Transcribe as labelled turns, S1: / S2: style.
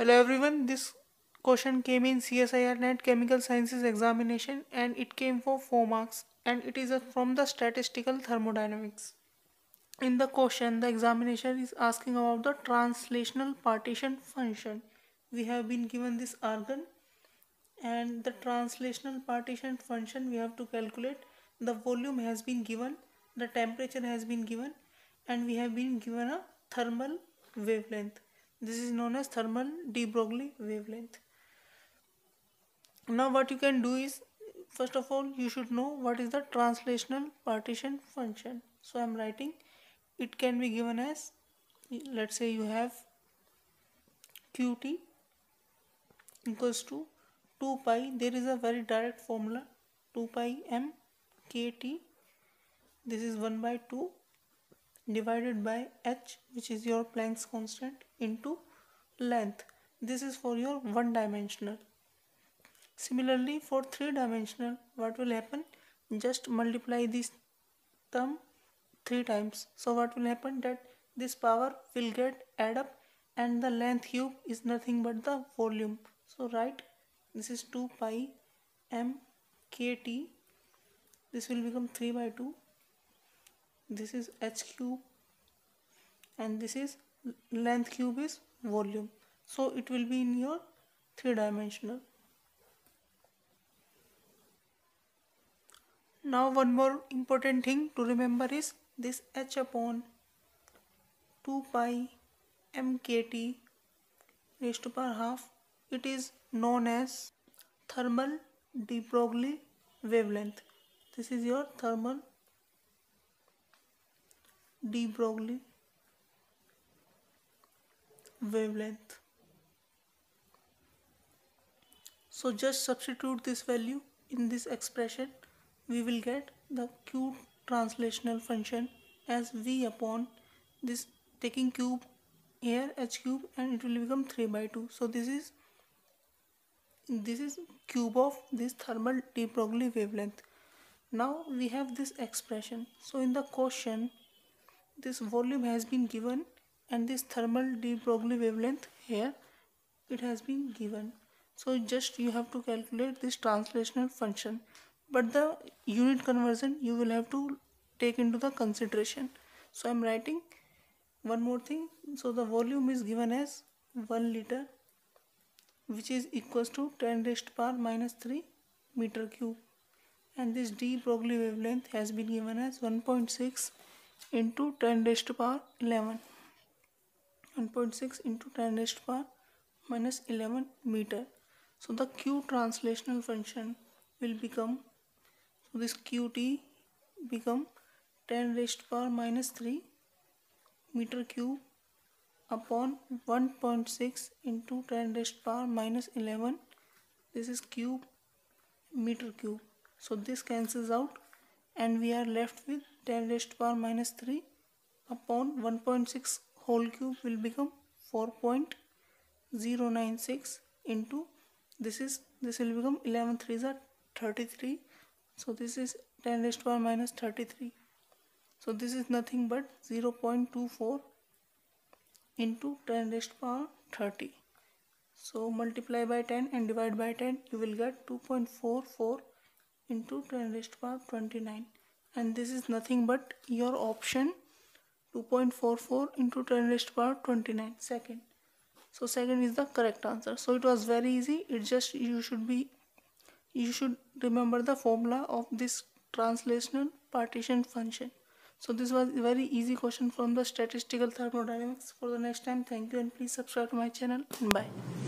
S1: Hello everyone, this question came in CSIR Net Chemical Sciences examination and it came for 4 marks and it is from the Statistical Thermodynamics. In the question, the examination is asking about the translational partition function. We have been given this argon and the translational partition function we have to calculate. The volume has been given, the temperature has been given, and we have been given a thermal wavelength. This is known as thermal de Broglie wavelength. Now what you can do is, first of all you should know what is the translational partition function. So I am writing, it can be given as, let's say you have Qt equals to 2 pi, there is a very direct formula, 2 pi m kt, this is 1 by 2 divided by h, which is your Planck's constant, into length. This is for your one dimensional. Similarly for 3-dimensional, what will happen? Just multiply this term 3 times. So what will happen, that this power will get add up and the length cube is nothing but the volume. So write, this is 2 pi m kt, this will become 3 by 2, this is h cube, and this is length cube is volume. So it will be in your 3-dimensional. Now one more important thing to remember is this h upon 2 pi m kt raised to power half, it is known as thermal de Broglie wavelength. This is your thermal de Broglie wavelength. So just substitute this value in this expression, we will get the Q translational function as V upon this, taking cube here h cube, and it will become 3 by 2. So this is cube of this thermal de Broglie wavelength. Now we have this expression. So in the question, this volume has been given and this thermal de Broglie wavelength here it has been given. So just you have to calculate this translational function, but the unit conversion you will have to take into the consideration. So I am writing one more thing. So the volume is given as 1 liter, which is equals to 10 raised to power minus 3 meter cube, and this de Broglie wavelength has been given as 1.6 into 10 raised to power 11, 1.6 into 10 raised to power minus 11 meter. So the Q translational function will become, so this Qt become 10 raised to power minus 3 meter cube upon 1.6 into 10 raised to power minus 11, this is cube meter cube. So this cancels out and we are left with 10 raised to power minus 3 upon 1.6 whole cube will become 4.096 into this will become 11 3s are 33. So this is 10 raised to power minus 33. So this is nothing but 0.24 into 10 raised to power 30. So multiply by 10 and divide by 10, you will get 2.44 into 10 raised to power 29, and this is nothing but your option 2.44 into 10 raised to power 29 second. So second is the correct answer. So it was very easy. It just you should remember the formula of this translational partition function. So this was a very easy question from the Statistical Thermodynamics. For the next time, thank you and please subscribe to my channel and bye.